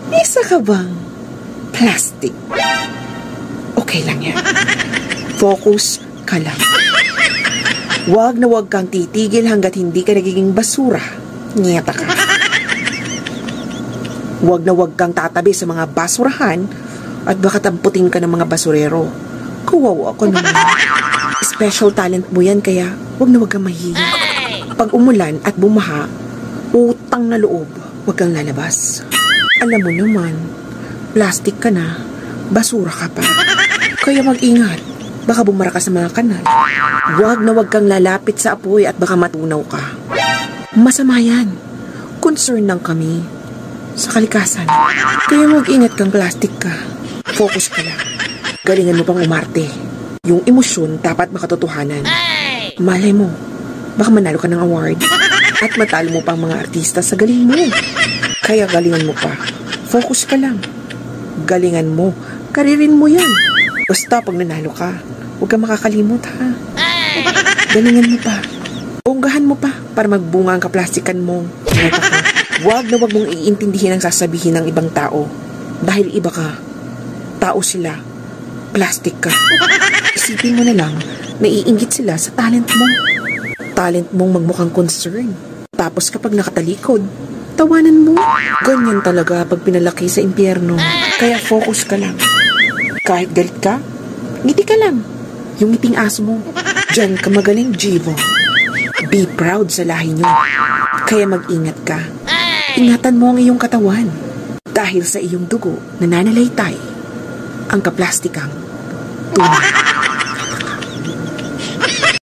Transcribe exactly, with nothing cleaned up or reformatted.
Isa ka bang plastic? Okay lang yan. Focus ka lang. Huwag na huwag kang titigil hanggat hindi ka nagiging basura. Nyeta ka. Huwag na huwag kang tatabi sa mga basurahan at baka tamputin ka ng mga basurero. Kawawa ako naman. Special talent mo yan kaya huwag na huwag kang mahihiya. Pag umulan at bumaha, utang na loob, huwag kang lalabas. Alam mo naman, plastic ka na, basura ka pa. Kaya mag-ingat, baka bumara ka sa mga kanal. Huwag na huwag kang lalapit sa apoy at baka matunaw ka. Masama yan. Concern lang kami sa kalikasan. Kaya mag-ingat kang plastic ka. Focus ka lang. Galingan mo pang umarte. Yung emosyon dapat makatotohanan. Malay mo, baka manalo ka ng award at matalo mo pang mga artista sa galing mo. Kaya galingan mo pa. Focus ka lang. Galingan mo. Karirin mo yan. Basta pag nanalo ka, huwag kang makakalimot ha. Galingan mo pa. Bonggahan mo pa para magbunga ang kaplastikan mo. Huwag na huwag mong iintindihin ang sasabihin ng ibang tao. Dahil iba ka. Tao sila. Plastic ka. Isipin mo na lang, naiinggit sila sa talent mo. Talent mong magmukhang concern. Tapos kapag nakatalikod, tawanan mo. Ganyan talaga pag pinalaki sa impyerno. Kaya focus ka lang. Kahit galit ka, ngiti ka lang. Yung ngiting aso mo. Diyan ka magaling, Jivo. Be proud sa lahi nyo. Kaya mag-ingat ka. Ingatan mo ang iyong katawan. Dahil sa iyong dugo, nananalaytay ang kaplastikang tunay.